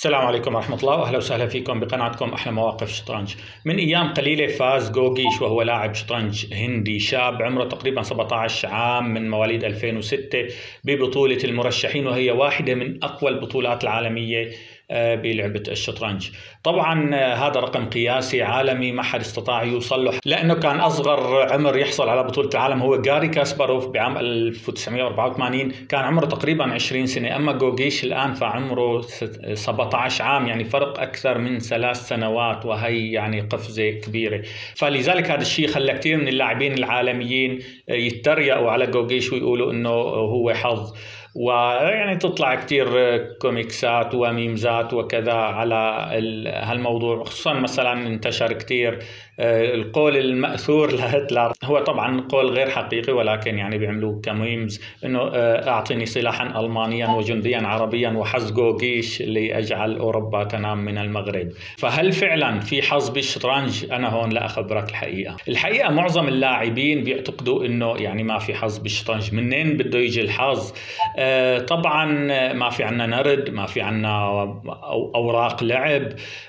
السلام عليكم ورحمة الله وأهلا وسهلا فيكم بقناتكم أحلى مواقف شطرنج. من أيام قليلة فاز جوجيش وهو لاعب شطرنج هندي شاب عمره تقريبا 17 عام من مواليد 2006 ببطولة المرشحين، وهي واحدة من أقوى البطولات العالمية بلعبة الشطرنج. طبعا هذا رقم قياسي عالمي ما حد استطاع يوصل له، لأنه كان أصغر عمر يحصل على بطولة العالم هو غاري كاسباروف بعام 1984، كان عمره تقريبا 20 سنة. أما جوجيش الآن فعمره 17 عام، يعني فرق أكثر من 3 سنوات، وهي يعني قفزة كبيرة. فلذلك هذا الشيء خلى كثير من اللاعبين العالميين يتريقوا على جوجيش ويقولوا إنه هو حظ، ويعني تطلع كتير كوميكسات وميمزات وكذا على هالموضوع. خصوصا مثلا انتشر كتير القول المأثور لهتلر، هو طبعا قول غير حقيقي ولكن يعني بيعملوه كميمز، انه اعطني سلاحا المانيا وجنديا عربيا وحظ جوجيش ليجعل اوروبا تنام من المغرب. فهل فعلا في حظ بالشطرنج؟ انا هون لا اخبرك الحقيقة معظم اللاعبين بيعتقدوا انه يعني ما في حظ بالشطرنج. منين بده يجي الحظ؟ طبعا ما في عنا نرد، ما في عنا اوراق لعب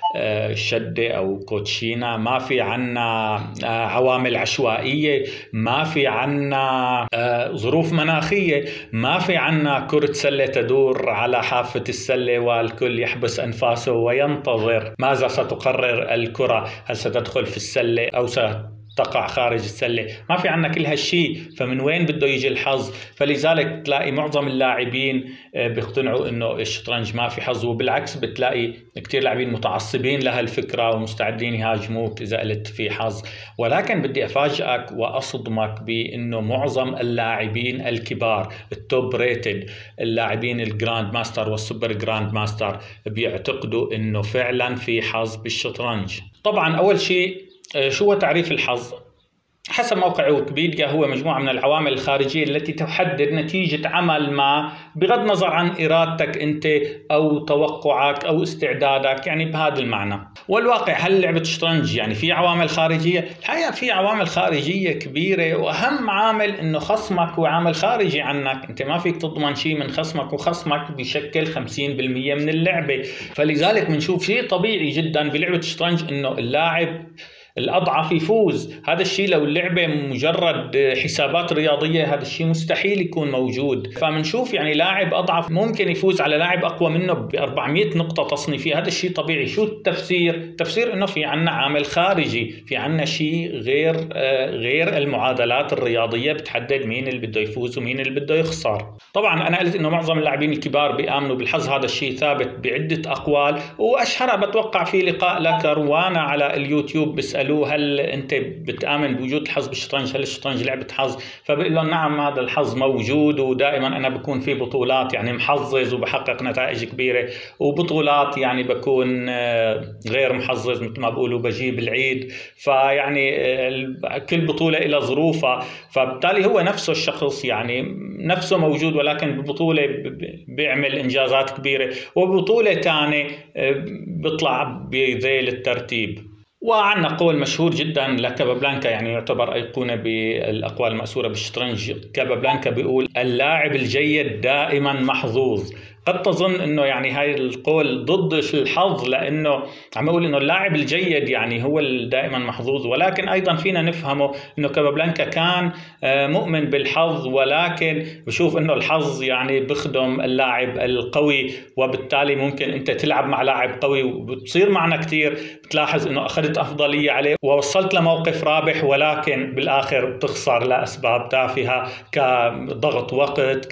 شدة او كوتشينا، ما في عنا عوامل عشوائية، ما في عنا ظروف مناخية، ما في عنا كرة سلة تدور على حافة السلة والكل يحبس أنفاسه وينتظر ماذا ستقرر الكرة، هل ستدخل في السلة أو تقع خارج السلة. ما في عنا كل هالشيء، فمن وين بده يجي الحظ؟ فلذلك تلاقي معظم اللاعبين بيقتنعوا انه الشطرنج ما في حظ، وبالعكس بتلاقي كتير لاعبين متعصبين لهالفكرة ومستعدين يهاجموك اذا قلت في حظ. ولكن بدي افاجئك واصدمك بانه معظم اللاعبين الكبار التوب ريتد، اللاعبين الجراند ماستر والسوبر جراند ماستر، بيعتقدوا انه فعلا في حظ بالشطرنج. طبعا اول شيء شو هو تعريف الحظ؟ حسب موقع ويكيبيديا هو مجموعة من العوامل الخارجية التي تحدد نتيجة عمل ما بغض النظر عن إرادتك أنت أو توقعك أو استعدادك، يعني بهذا المعنى. والواقع هل لعبة الشطرنج يعني في عوامل خارجية؟ الحقيقة في عوامل خارجية كبيرة، وأهم عامل إنه خصمك هو عامل خارجي عنك. أنت ما فيك تضمن شيء من خصمك، وخصمك بيشكل 50% من اللعبة. فلذلك بنشوف شيء طبيعي جدا بلعبة الشطرنج إنه اللاعب الأضعف يفوز. هذا الشيء لو اللعبة مجرد حسابات رياضية هذا الشيء مستحيل يكون موجود. فمنشوف يعني لاعب أضعف ممكن يفوز على لاعب أقوى منه ب 400 نقطة تصنيفية، هذا الشيء طبيعي. شو التفسير؟ التفسير إنه في عنا عامل خارجي، في عنا شيء غير المعادلات الرياضية بتحدد مين اللي بده يفوز ومين اللي بده يخسر. طبعا أنا قلت إنه معظم اللاعبين الكبار بيآمنوا بالحظ، هذا الشيء ثابت بعدة أقوال، وأشهرها بتوقع في لقاء لكروان على اليوتيوب بسأل هل انت بتآمن بوجود الحظ بالشطرنج؟ هل الشطرنج لعبة حظ؟ فبقول لهم نعم هذا الحظ موجود، ودائما انا بكون في بطولات يعني محظظ وبحقق نتائج كبيرة، وبطولات يعني بكون غير محظظ مثل ما بقولوا بجيب العيد. فيعني كل بطولة لها ظروفها، فبالتالي هو نفسه الشخص يعني نفسه موجود، ولكن ببطولة بيعمل انجازات كبيرة وبطولة ثانية بيطلع بذيل الترتيب. وعندنا قول مشهور جدا لكابابلانكا، يعني يعتبر أيقونة بالأقوال المأثورة بالشطرنج. كابابلانكا بيقول اللاعب الجيد دائما محظوظ. قد تظن انه يعني هاي القول ضد الحظ، لانه عم اقول انه اللاعب الجيد يعني هو دائما محظوظ، ولكن ايضا فينا نفهمه انه كابابلانكا كان مؤمن بالحظ، ولكن بشوف انه الحظ يعني بخدم اللاعب القوي، وبالتالي ممكن انت تلعب مع لاعب قوي وبتصير معنا كتير بتلاحظ انه اخذت افضلية عليه ووصلت لموقف رابح، ولكن بالاخر بتخسر لاسباب تافهة كضغط وقت،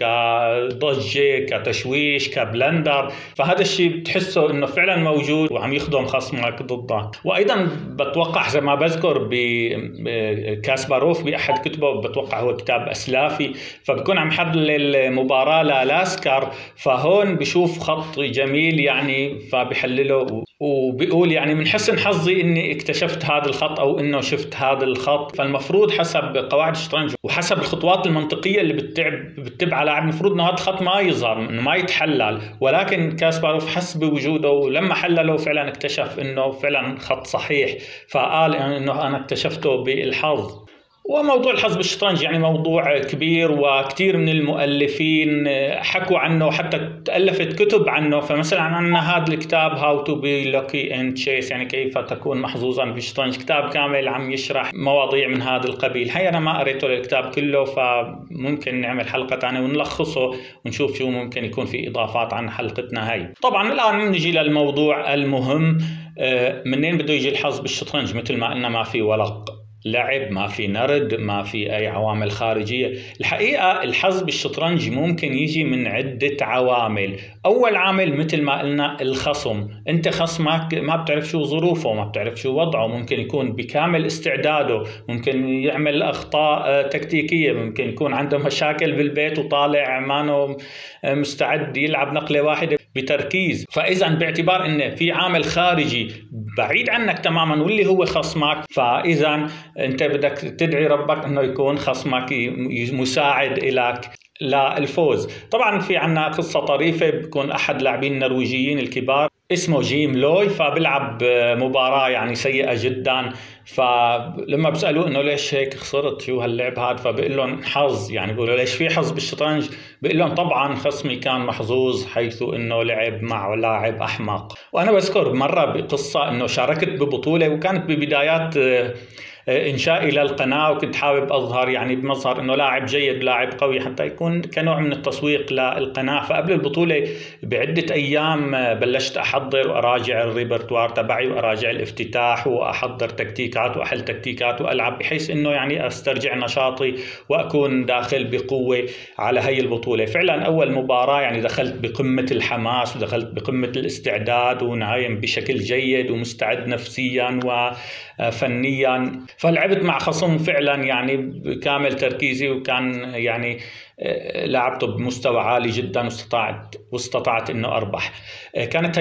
كضجة، كتشويش، كبلندر. فهذا الشيء بتحسه انه فعلا موجود وعم يخدم خصمك ضده. وايضا بتوقع زي ما بذكر بكاسباروف باحد كتبه، بتوقع هو كتاب اسلافي، فبكون عم يحلل مباراة للاسكر، فهون بشوف خط جميل يعني فبحلله وبيقول يعني من حسن حظي اني اكتشفت هذا الخط او انه شفت هذا الخط. فالمفروض حسب قواعد الشطرنج وحسب الخطوات المنطقية اللي بتتبع لاعب المفروض انه هذا الخط ما يظهر، انه ما يتحلل، ولكن كاسباروف حس بوجوده ولما حلله فعلا اكتشف انه فعلا خط صحيح، فقال انه انا اكتشفته بالحظ. وموضوع الحظ بالشطرنج يعني موضوع كبير، وكثير من المؤلفين حكوا عنه وحتى تألفت كتب عنه. فمثلا عندنا هذا الكتاب How to be lucky in chess، يعني كيف تكون محظوظا بالشطرنج، كتاب كامل عم يشرح مواضيع من هذا القبيل. هي أنا ما قريته الكتاب كله، فممكن نعمل حلقة ثانية ونلخصه ونشوف شو ممكن يكون في إضافات عن حلقتنا هاي. طبعا الآن نجي للموضوع المهم، منين بده يجي الحظ بالشطرنج؟ مثل ما قلنا ما في ورق لعب، ما في نرد، ما في أي عوامل خارجية. الحقيقة الحظ بالشطرنج ممكن يجي من عدة عوامل. أول عامل مثل ما قلنا الخصم، أنت خصمك ما بتعرف شو ظروفه، ما بتعرف شو وضعه، ممكن يكون بكامل استعداده، ممكن يعمل أخطاء تكتيكية، ممكن يكون عنده مشاكل بالبيت وطالع مانو مستعد يلعب نقلة واحدة بتركيز. فإذا باعتبار أن في عامل خارجي بعيد عنك تماما واللي هو خصمك، فإذا أنت بدك تدعي ربك أنه يكون خصمك مساعد إلك للفوز. طبعا في عنا قصة طريفة، بيكون أحد لاعبين النرويجيين الكبار اسمه جيم لوي، فبيلعب مباراة يعني سيئة جدا، فلما بسألوه انه ليش هيك خسرت، شو هاللعب هذا، فبقول لهم حظ. يعني بيقولوا ليش في حظ بالشطرنج؟ بقول لهم طبعا خصمي كان محظوظ حيث انه لعب مع لاعب احمق. وانا بذكر مرة بقصة انه شاركت ببطولة وكانت ببدايات إنشائي للقناة، وكنت حابب أظهر يعني بمظهر إنه لاعب جيد لاعب قوي حتى يكون كنوع من التسويق للقناة. فقبل البطولة بعدة أيام بلشت أحضر وأراجع الريبرتوار تبعي وأراجع الافتتاح وأحضر تكتيكات وأحل تكتيكات وألعب، بحيث إنه يعني أسترجع نشاطي وأكون داخل بقوة على هي البطولة. فعلا أول مباراة يعني دخلت بقمة الحماس ودخلت بقمة الاستعداد ونايم بشكل جيد ومستعد نفسيا وفنيا. فلعبت مع خصم فعلا يعني بكامل تركيزي، وكان يعني لعبته بمستوى عالي جدا واستطعت انه اربح. كانت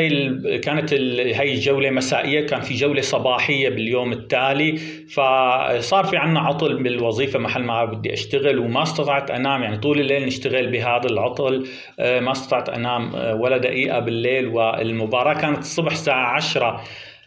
هي الجوله مسائيه، كان في جوله صباحيه باليوم التالي، فصار في عنا عطل بالوظيفه محل ما بدي اشتغل، وما استطعت انام. يعني طول الليل نشتغل بهذا العطل، ما استطعت انام ولا دقيقه بالليل. والمباراه كانت الصبح الساعه 10،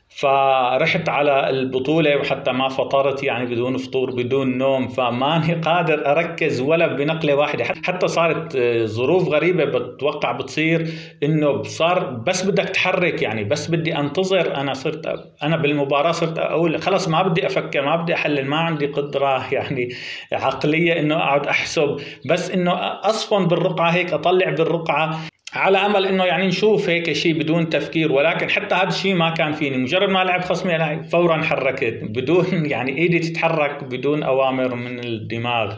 فرحت على البطولة وحتى ما فطرت، يعني بدون فطور بدون نوم، فماني قادر أركز ولا بنقلة واحدة. حتى صارت ظروف غريبة بتوقع بتصير، إنه صار بس بدك تحرك، يعني بس بدي أنتظر. أنا بالمباراة صرت أقول خلص ما بدي أفكر، ما بدي أحلل، ما عندي قدرة يعني عقلية إنه أقعد أحسب، بس إنه أصفن بالرقعة هيك، أطلع بالرقعة على امل انه يعني نشوف هيك شيء بدون تفكير. ولكن حتى هذا الشيء ما كان فيني، مجرد ما لعب خصمي انا فورا حركت بدون يعني ايدي تتحرك بدون اوامر من الدماغ،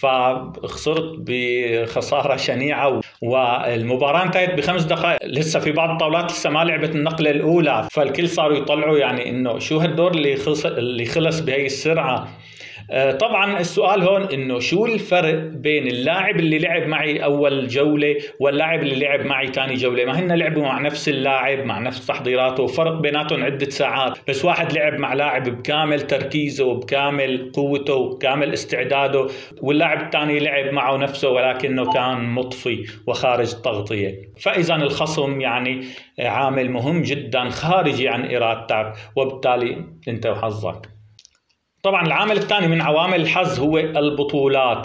فخسرت بخساره شنيعه. والمباراه انتهت ب5 دقائق، لسه في بعض الطاولات لسه ما لعبت النقله الاولى، فالكل صاروا يطلعوا يعني انه شو هالدور اللي خلص بهي السرعه. طبعا السؤال هون انه شو الفرق بين اللاعب اللي لعب معي اول جولة واللاعب اللي لعب معي ثاني جولة؟ ما هن لعبوا مع نفس اللاعب مع نفس تحضيراته، فرق بيناتهم عدة ساعات، بس واحد لعب مع لاعب بكامل تركيزه وبكامل قوته وبكامل استعداده، واللاعب الثاني لعب معه نفسه ولكنه كان مطفي وخارج التغطية. فإذا الخصم يعني عامل مهم جدا خارجي عن إرادتك، وبالتالي انت وحظك. طبعا العامل الثاني من عوامل الحظ هو البطولات.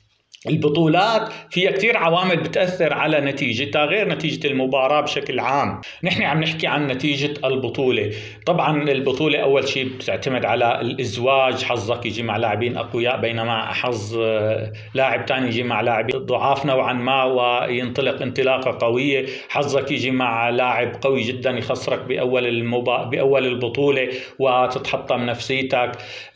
البطولات فيها كثير عوامل بتأثر على نتيجتها غير نتيجة المباراة بشكل عام. نحن عم نحكي عن نتيجة البطولة. طبعا البطولة أول شيء بتعتمد على الإزواج، حظك يجي مع لاعبين أقوياء بينما حظ لاعب ثاني يجي مع لاعبين ضعاف نوعا ما وينطلق انطلاقة قوية. حظك يجي مع لاعب قوي جدا يخسرك بأول البطولة وتتحطم نفسيتك.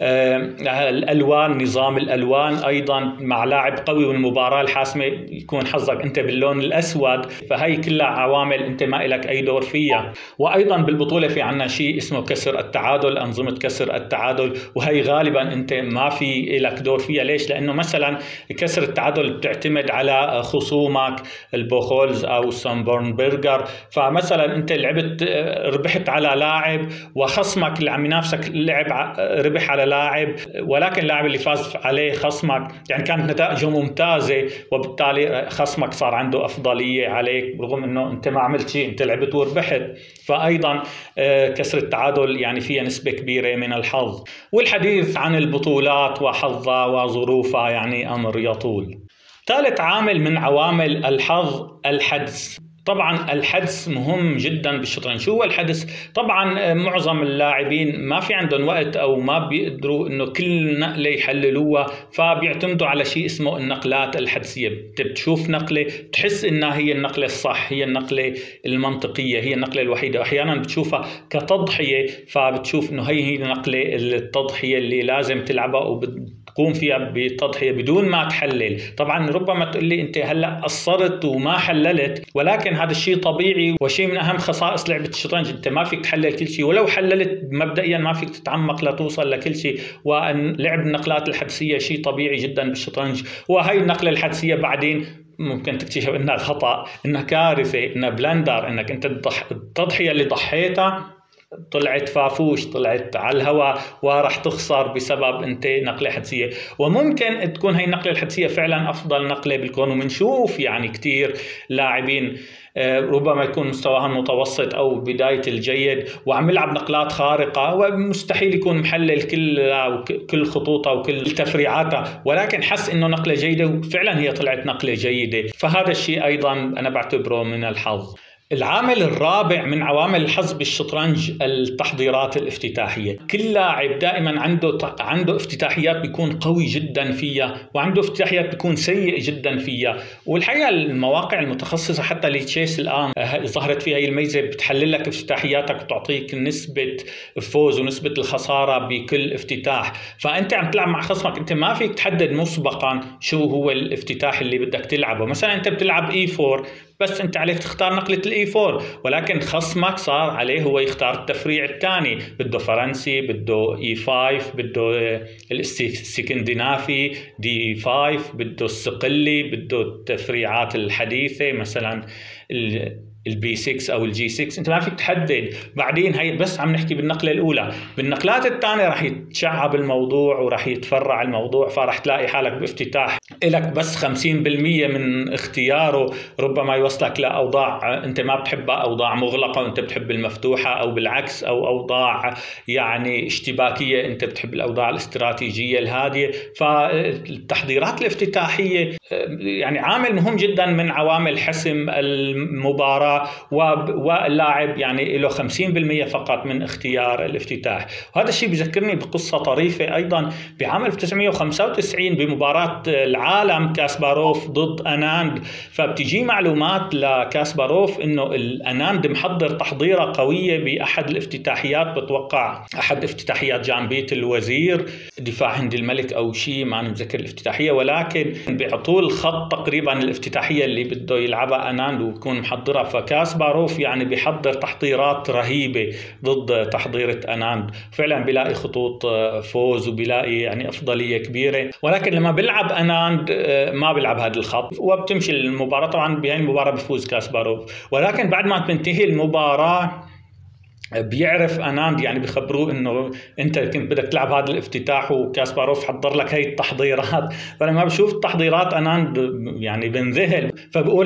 الألوان، نظام الألوان أيضا مع لاعب قوي والمباراة الحاسمة يكون حظك أنت باللون الأسود، فهي كلها عوامل أنت ما إلك أي دور فيها. وأيضا بالبطولة في عنا شيء اسمه كسر التعادل، أنظمة كسر التعادل، وهي غالبا أنت ما في إلك دور فيها. ليش؟ لأنه مثلا كسر التعادل بتعتمد على خصومك البوخولز أو سامبورنبرجر. فمثلا أنت لعبت ربحت على لاعب وخصمك اللي عم ينافسك ربح على لاعب، ولكن اللاعب اللي فاز عليه خصمك يعني كانت نتائجهم ممتازة، وبالتالي خصمك صار عنده أفضلية عليك رغم أنه أنت ما عملت شيء، أنت لعبت وربحت. فأيضا كسر التعادل يعني فيها نسبة كبيرة من الحظ. والحديث عن البطولات وحظها وظروفها يعني أمر يطول. ثالث عامل من عوامل الحظ الحدس. طبعا الحدس مهم جدا بالشطرنج. شو هو الحدس؟ طبعا معظم اللاعبين ما في عندهم وقت او ما بيقدروا انه كل نقله يحللوها، فبيعتمدوا على شيء اسمه النقلات الحدسيه. بتشوف نقله بتحس انها هي النقله الصح، هي النقله المنطقيه، هي النقله الوحيده. احيانا بتشوفها كتضحيه، فبتشوف انه هي النقله التضحيه اللي لازم تلعبها تقوم فيها بتضحية بدون ما تحلل. طبعا ربما تقول لي انت هلا قصرت وما حللت، ولكن هذا الشيء طبيعي وشيء من اهم خصائص لعبة الشطرنج. انت ما فيك تحلل كل شيء، ولو حللت مبدئيا ما فيك تتعمق لتوصل لكل شيء. ولعب النقلات الحدسية شيء طبيعي جدا بالشطرنج. وهي النقلة الحدسية بعدين ممكن تكتشف انها خطأ، انها كارثة، انها بلندر، انك انت التضحية اللي ضحيتها طلعت فافوش، طلعت على الهواء، وراح تخسر بسبب انت نقله حدسيه. وممكن تكون هي النقله الحدسيه فعلا افضل نقله بالكون، وبنشوف يعني كثير لاعبين ربما يكون مستواهم متوسط او بدايه الجيد وعم يلعب نقلات خارقه، ومستحيل يكون محلل كل خطوطها وكل تفريعاتها، ولكن حس انه نقله جيده وفعلا هي طلعت نقله جيده. فهذا الشيء ايضا انا بعتبره من الحظ. العامل الرابع من عوامل الحظ بالشطرنج التحضيرات الافتتاحية. كل لاعب دائما عنده افتتاحيات بيكون قوي جدا فيها، وعنده افتتاحيات بيكون سيء جدا فيها. والحقيقة المواقع المتخصصة حتى لتشيس الآن ظهرت فيها هي الميزة، بتحلل لك افتتاحياتك وتعطيك نسبة الفوز ونسبة الخسارة بكل افتتاح. فأنت عم تلعب مع خصمك، أنت ما فيك تحدد مسبقا شو هو الافتتاح اللي بدك تلعبه. مثلا أنت بتلعب E4، بس انت عليك تختار نقلة الاي 4، ولكن خصمك صار عليه هو يختار التفريع الثاني، بده فرنسي، بده اي 5، بده السكندنافي دي 5، بده الصقلي، بده التفريعات الحديثة مثلا البي 6 او الجي 6. انت ما فيك تحدد. بعدين هي بس عم نحكي بالنقله الاولى. بالنقلات الثانيه راح يتشعب الموضوع وراح يتفرع الموضوع، فراح تلاقي حالك بافتتاح لك بس 50% من اختياره ربما يوصلك لاوضاع انت ما بتحبها، اوضاع مغلقه وانت بتحب المفتوحه، او بالعكس، او اوضاع يعني اشتباكيه انت بتحب الاوضاع الاستراتيجيه الهاديه. فالتحضيرات الافتتاحيه يعني عامل مهم جدا من عوامل حسم المباراه، واللاعب يعني له 50% فقط من اختيار الافتتاح. وهذا الشيء بذكرني بقصة طريفة أيضا بعام 1995 بمباراة العالم كاسباروف ضد أناند. فبتجي معلومات لكاسباروف إنه الأناند محضر تحضيرة قوية بأحد الافتتاحيات، بتوقع أحد افتتاحيات جامبيت الوزير، دفاع هند الملك أو شيء، ما متذكر الافتتاحية، ولكن بيعطوه الخط تقريبا الافتتاحية اللي بده يلعبها أناند ويكون محضرها. فكاسباروف يعني بيحضر تحضيرات رهيبة ضد تحضيرة أناند، فعلا بيلاقي خطوط فوز وبيلاقي يعني أفضلية كبيرة. ولكن لما بيلعب أناند ما بيلعب هذا الخط وبتمشي المباراة. طبعا بهاي المباراة بيفوز كاسباروف، ولكن بعد ما تنتهي المباراة بيعرف أناند، يعني بيخبروه انه انت كنت بدك تلعب هذا الافتتاح وكاسباروف حضر لك هي التحضيرات. فلما بشوف التحضيرات أناند يعني بنذهل، فبقول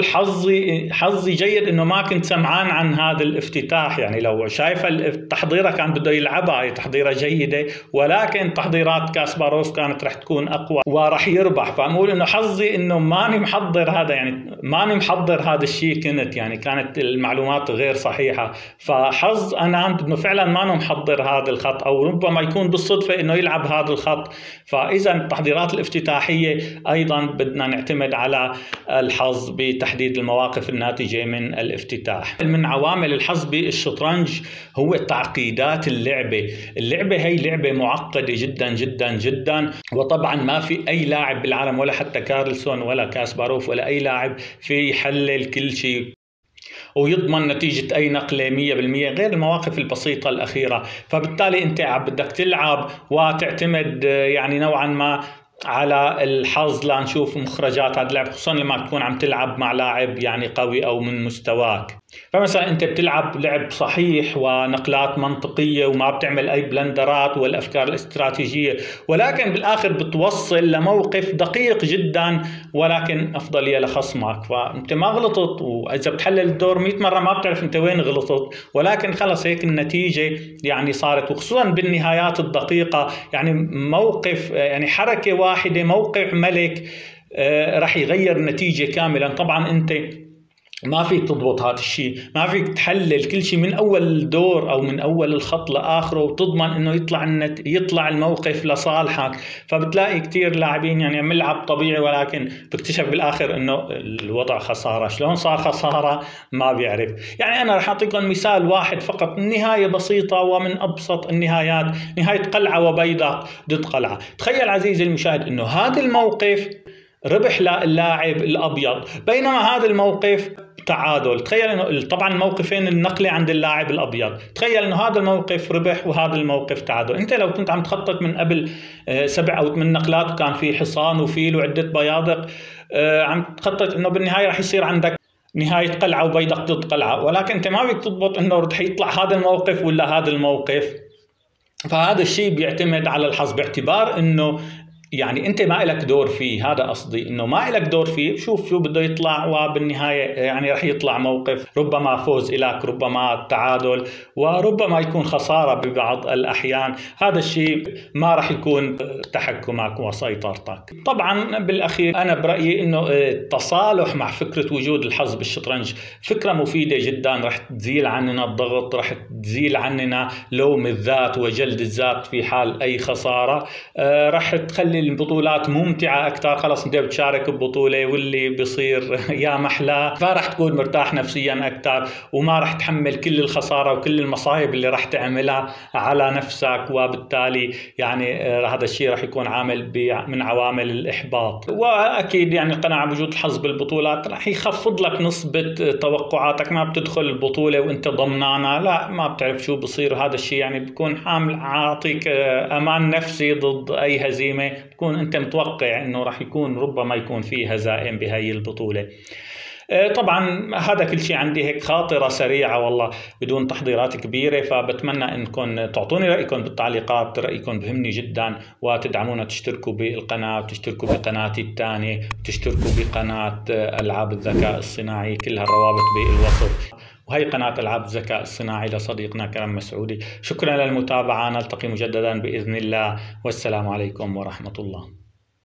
حظي جيد انه ما كنت سمعان عن هذا الافتتاح. يعني لو شايف التحضيره كان بده يلعبها، هي تحضيره جيده، ولكن تحضيرات كاسباروف كانت رح تكون اقوى وراح يربح. فبقول انه حظي انه ماني محضر هذا، يعني ماني محضر هذا الشيء، كانت المعلومات غير صحيحه. فحظ أناند انه فعلا ما محضر هذا الخط، او ربما يكون بالصدفه انه يلعب هذا الخط. فاذا التحضيرات الافتتاحيه ايضا بدنا نعتمد على الحظ بتحديد المواقف الناتجه من الافتتاح. من عوامل الحظ بالشطرنج هو تعقيدات اللعبه. هي لعبه معقده جدا جدا جدا، وطبعا ما في اي لاعب بالعالم ولا حتى كارلسون ولا كاسباروف ولا اي لاعب في يحلل كل شيء ويضمن نتيجة أي نقلة 100%، غير المواقف البسيطة الأخيرة. فبالتالي أنت بدك تلعب وتعتمد يعني نوعا ما على الحظ لنشوف مخرجات هذا اللعب، خصوصا لما تكون عم تلعب مع لاعب يعني قوي أو من مستواك. فمثلا انت بتلعب لعب صحيح ونقلات منطقيه وما بتعمل اي بلندرات والافكار الاستراتيجيه، ولكن بالاخر بتوصل لموقف دقيق جدا ولكن افضليه لخصمك، فانت ما غلطت، واذا بتحلل الدور 100 مره ما بتعرف انت وين غلطت، ولكن خلص هيك النتيجه يعني صارت. وخصوصا بالنهايات الدقيقه، يعني موقف يعني حركه واحده موقع ملك راح يغير النتيجه كاملا. طبعا انت ما فيك تضبط هذا الشيء، ما فيك تحلل كل شيء من اول دور او من اول الخط لاخره وتضمن انه يطلع الموقف لصالحك. فبتلاقي كثير لاعبين يعني عم يلعب طبيعي ولكن بتكتشف بالاخر انه الوضع خساره. شلون صار خساره؟ ما بيعرف. يعني انا رح اعطيكم مثال واحد فقط، نهايه بسيطه ومن ابسط النهايات، نهايه قلعه وبيدق ضد قلعه. تخيل عزيزي المشاهد انه هذا الموقف ربح للاعب الابيض، بينما هذا الموقف تعادل. تخيل انه طبعا الموقفين النقله عند اللاعب الابيض، تخيل انه هذا الموقف ربح وهذا الموقف تعادل. انت لو كنت عم تخطط من قبل 7 أو 8 نقلات وكان في حصان وفيل وعده بيادق، عم تخطط انه بالنهايه رح يصير عندك نهايه قلعه وبيدق ضد قلعه، ولكن انت ما بدك تضبط انه رح يطلع هذا الموقف ولا هذا الموقف. فهذا الشيء بيعتمد على الحظ، باعتبار انه يعني انت ما لك دور فيه. هذا قصدي، انه ما لك دور فيه، شوف شو بده يطلع، وبالنهايه يعني رح يطلع موقف ربما فوز لك، ربما تعادل، وربما يكون خساره ببعض الاحيان. هذا الشيء ما رح يكون تحكمك وسيطرتك. طبعا بالاخير انا برايي انه التصالح مع فكره وجود الحظ بالشطرنج فكره مفيده جدا، رح تزيل عننا الضغط، رح تزيل عننا لوم الذات وجلد الذات في حال اي خساره، رح تخلي البطولات ممتعة أكثر. خلص أنت بتشارك ببطولة واللي بيصير يا محلاه، فرح تكون مرتاح نفسيا أكثر وما رح تحمل كل الخسارة وكل المصايب اللي رح تعملها على نفسك، وبالتالي يعني هذا الشيء رح يكون عامل من عوامل الإحباط. وأكيد يعني القناعة بوجود الحظ بالبطولات رح يخفض لك نسبة توقعاتك، ما بتدخل البطولة وأنت ضمنانة، لا ما بتعرف شو بصير. هذا الشيء يعني بيكون حامل عاطيك أمان نفسي ضد أي هزيمة، تكون انت متوقع انه راح يكون ربما يكون في هزائم بهي البطولة. طبعا هذا كل شيء عندي هيك خاطرة سريعة والله بدون تحضيرات كبيرة، فبتمنى انكم تعطوني رأيكم بالتعليقات، رأيكم بهمني جدا، وتدعمونا، تشتركوا بالقناة وتشتركوا بقناتي الثانية وتشتركوا بقناة ألعاب الذكاء الصناعي، كلها الروابط بالوصف. وهي قناة ألعاب الذكاء الصناعي لصديقنا كرم مسعودي. شكرا للمتابعة، نلتقي مجددا بإذن الله، والسلام عليكم ورحمة الله.